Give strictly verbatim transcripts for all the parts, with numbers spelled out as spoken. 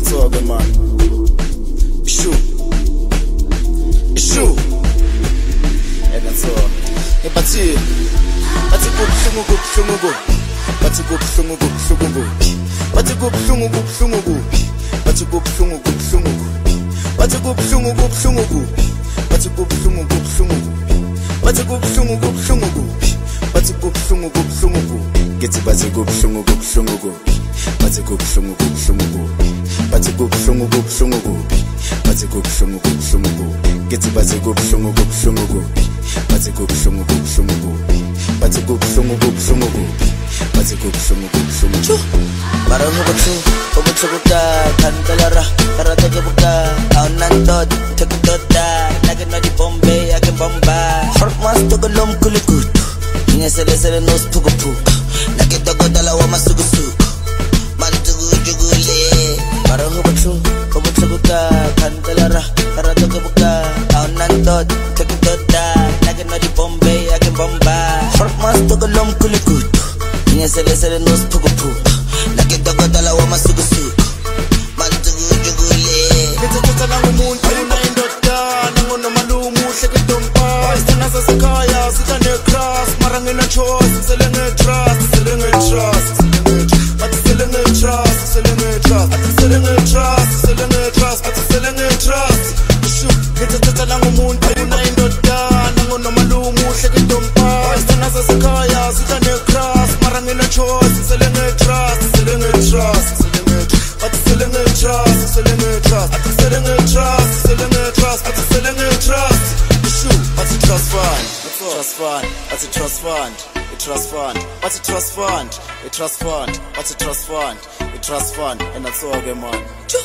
that's all good, man. Issue. Issue. And that's all. Hey, but see, but you go, flungu, go, flungu, go. But you go, flungu, go, flungu, go. But you go, flungu, go, flungu, go. But you go, flungu, go, flungu, go. But you go, flungu, go, flungu, go. But you go, flungu, go, flungu, go. But you go, flungu, go, flungu, go. But you go, flungu, go, flungu, go. Get it, but you go, flungu, go, flungu, go. But you go, flungu, go, flungu, go. But you go, flungu, go, flungu, go. But you go, flungu, go, flungu, go. Get it, but you go, flungu, go, flungu, go. But you go, flungu, go, flungu, go. But you go, flungu, go, flungu, go. But you go, flungu, go, flungu, go. Barang hubutu, hubutu buka, kandalara, karata buka, au nandod, tegudoda, nagana di Bombay, I can bomba. Hot mas to go lom kulikutu, niya sele sele nos pugu pugu, nakita go dalawa masugu sugu, mantugu jugule. Barang hubutu, hubutu buka, kandalara, karata buka, au nandod, tegudoda, nagana di Bombay, I can bomba. Hot mas to go lom kulikutu, niya sele sele nos pugu pugu. Nakita ko dalawa masugu-sugu mantugu jugule. Ngithatha langu umuntu unayindoda nangono malumu hleke dompa isithana sasekhaya sitha necross mara ngina choice sele ngetrust sele ngetrust but sele ngetrust sele ngetrust sele ngetrust sele ngetrust but sele ngetrust shu ngithatha langu umuntu unayindoda nangono malumu hleke dompa isithana sasekhaya sitha necross mara ngina choice sele ngetrust trust, but selling a trust, selling a trust, selling a trust, selling a trust, but selling a trust. Issue, but a trust fund, trust fund, but a trust fund, a trust fund, but a trust fund, a trust fund, but a trust fund, a trust fund, and that's all again, man.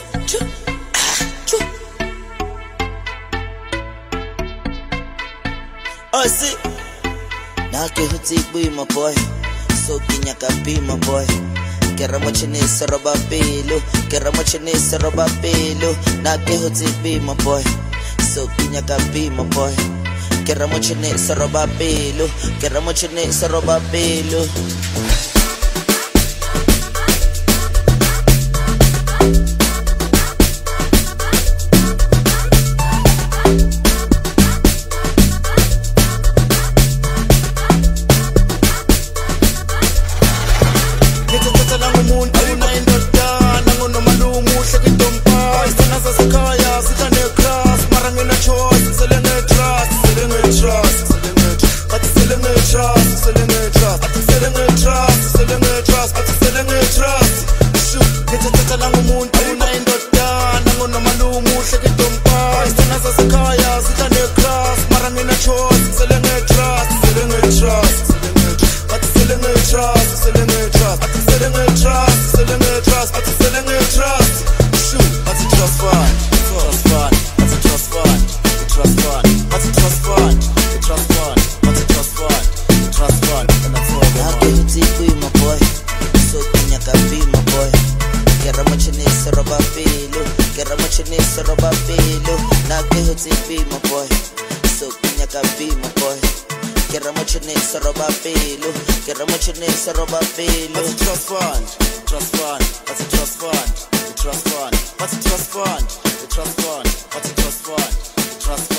Oh, see, now can you take me, my boy? So can you be my boy? Kera machinisa roba pelo, kera machinisa roba pelo. Na ke hoti be my boy, so kinya ka be my boy. Kera machinisa roba pelo, kera machinisa roba pelo.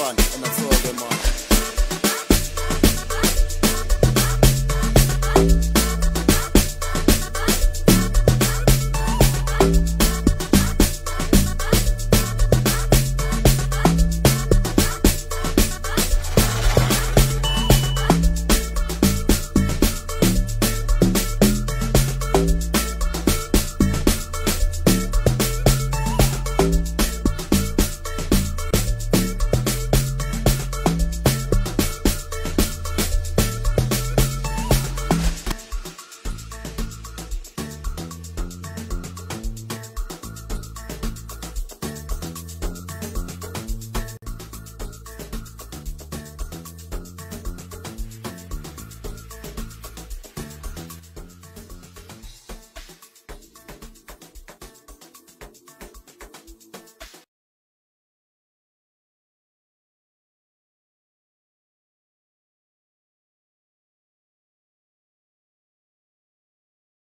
Trust fund.